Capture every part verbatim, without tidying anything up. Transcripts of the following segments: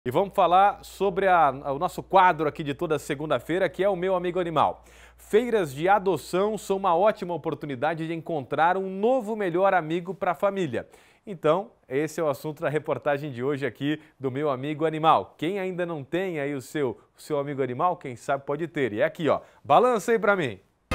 E vamos falar sobre a, o nosso quadro aqui de toda segunda-feira, que é o Meu Amigo Animal. Feiras de adoção são uma ótima oportunidade de encontrar um novo melhor amigo para a família. Então, esse é o assunto da reportagem de hoje aqui do Meu Amigo Animal. Quem ainda não tem aí o seu, o seu amigo animal, quem sabe pode ter. E é aqui, ó. Balança aí para mim.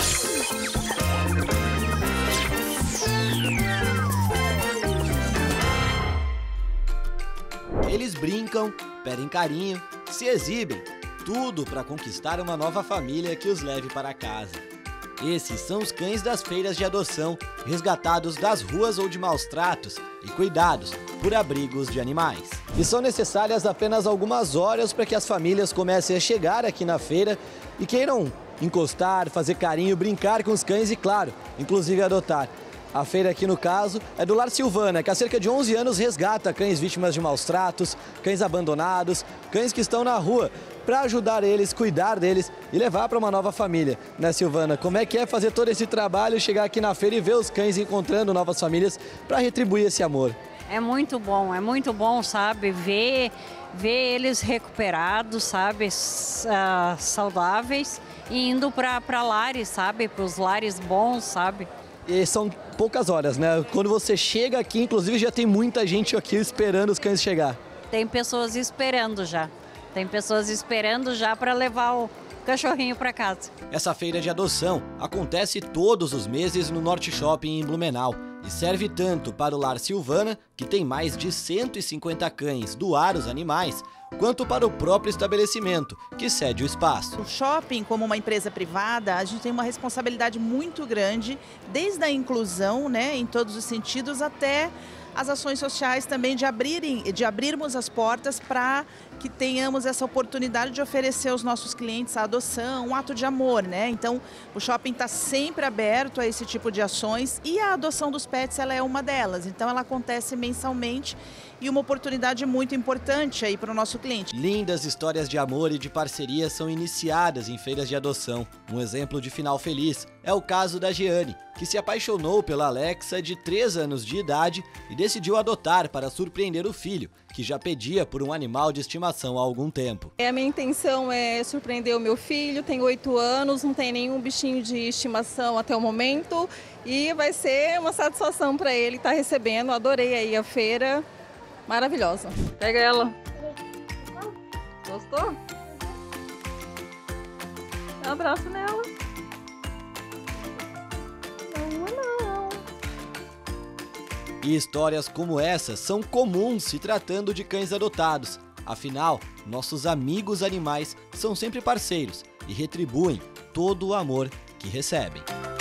Eles brincam, pedem carinho, se exibem, tudo para conquistar uma nova família que os leve para casa. Esses são os cães das feiras de adoção, resgatados das ruas ou de maus tratos e cuidados por abrigos de animais. E são necessárias apenas algumas horas para que as famílias comecem a chegar aqui na feira e queiram encostar, fazer carinho, brincar com os cães e, claro, inclusive adotar. A feira aqui, no caso, é do Lar Silvana, que há cerca de onze anos resgata cães vítimas de maus tratos, cães abandonados, cães que estão na rua, para ajudar eles, cuidar deles e levar para uma nova família. Né, Silvana? Como é que é fazer todo esse trabalho, chegar aqui na feira e ver os cães encontrando novas famílias para retribuir esse amor? É muito bom, é muito bom, sabe, ver, ver eles recuperados, sabe, uh, saudáveis e indo para lares, sabe, para os lares bons, sabe. E são poucas horas, né? Quando você chega aqui, inclusive, já tem muita gente aqui esperando os cães chegar. Tem pessoas esperando já. Tem pessoas esperando já para levar o cachorrinho para casa. Essa feira de adoção acontece todos os meses no Norte Shopping em Blumenau e serve tanto para o Lar Silvana, que tem mais de cento e cinquenta cães doar os animais, quanto para o próprio estabelecimento, que cede o espaço. O shopping, como uma empresa privada, a gente tem uma responsabilidade muito grande, desde a inclusão, né, em todos os sentidos, até as ações sociais também de, abrirem, de abrirmos as portas para que tenhamos essa oportunidade de oferecer aos nossos clientes a adoção, um ato de amor, né? Então, o shopping está sempre aberto a esse tipo de ações e a adoção dos pets, ela é uma delas. Então, ela acontece mensalmente e uma oportunidade muito importante aí para o nosso cliente. Lindas histórias de amor e de parceria são iniciadas em feiras de adoção. Um exemplo de final feliz é o caso da Giane, que se apaixonou pela Alexa de três anos de idade e decidiu adotar para surpreender o filho, que já pedia por um animal de estimação há algum tempo. A minha intenção é surpreender o meu filho, tem oito anos, não tem nenhum bichinho de estimação até o momento e vai ser uma satisfação para ele estar recebendo. Adorei aí a feira, maravilhosa. Pega ela. Gostou? Dá um abraço nela. E histórias como essas são comuns se tratando de cães adotados. Afinal, nossos amigos animais são sempre parceiros e retribuem todo o amor que recebem.